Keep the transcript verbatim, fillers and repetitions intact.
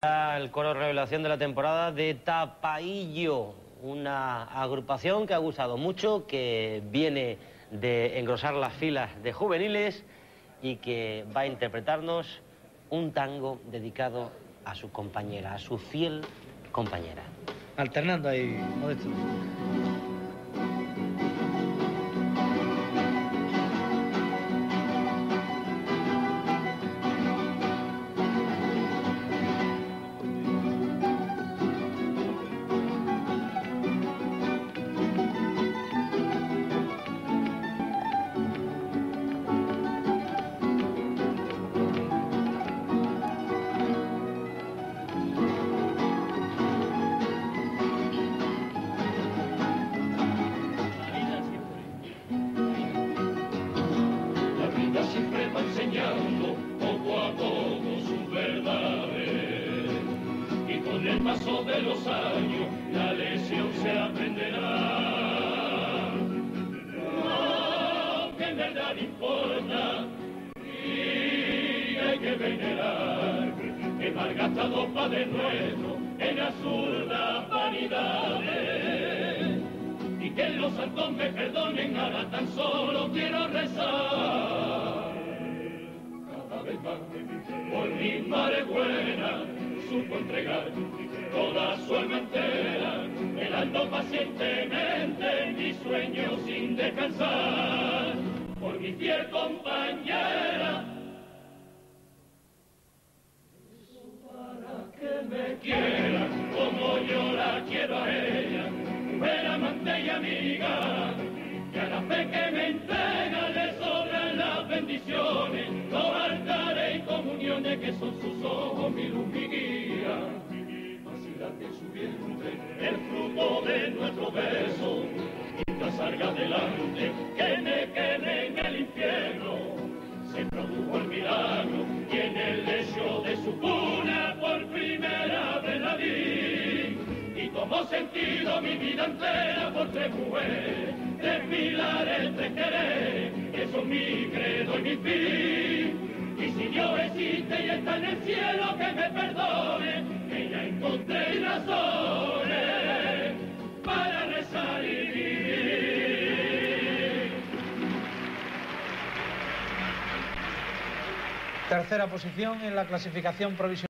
El coro revelación de la temporada de Tapaillo, una agrupación que ha gustado mucho, que viene de engrosar las filas de juveniles y que va a interpretarnos un tango dedicado a su compañera, a su fiel compañera. Alternando ahí, Modesto. Siempre va enseñando poco a poco sus verdades, y con el paso de los años la lección se aprenderá. Lo que en verdad importa y hay que venerar, que malgastado Padre Nuestro en absurdas vanidades, y que los santos me perdonen, ahora tan solo quiero rezar. Por mi madre buena, supo entregar toda su alma entera, velando pacientemente mi sueño sin descansar. Por mi fiel compañera, para que me quiera como yo la quiero a ella, mujer amante y amiga, que a la fe que me entrega le sobran las bendiciones, los altares y comuniones que son sus ojos, mi luz, mi guía. Vacilante en su vientre el fruto de nuestro beso, mientras salga adelante que me quede en el infierno. Se produjo el milagro y en el lecho de su cuna por primera vez la vi, y tomó sentido mi vida entera por tres mujeres, tres pilares, tres quereres, que son mi credo y mi fin. Y si Dios existe y está en el cielo, que me perdone, que ya encontré razones para rezar y vivir. Tercera posición en la clasificación provisional.